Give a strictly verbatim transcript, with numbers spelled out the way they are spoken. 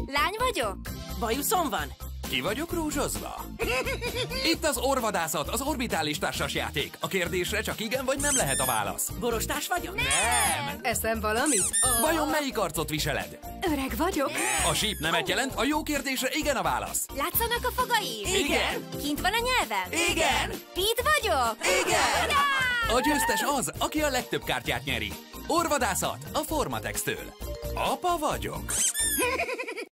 Lány vagyok? Bajuszom van? Ki vagyok rózsozva? Itt az orvadászat, az orbitális társasjáték. A kérdésre csak igen vagy nem lehet a válasz. Borostás vagyok? Nem! Eszem valamit? Oh. Vajon melyik arcot viseled? Öreg vagyok? A síp nemet jelent, a jó kérdésre igen a válasz. Látszanak a fogaim? Igen! Kint van a nyelvem? Igen! Pete vagyok? Igen! A győztes az, aki a legtöbb kártyát nyeri. Orvadászat a Formatex-től. Apa vagyok.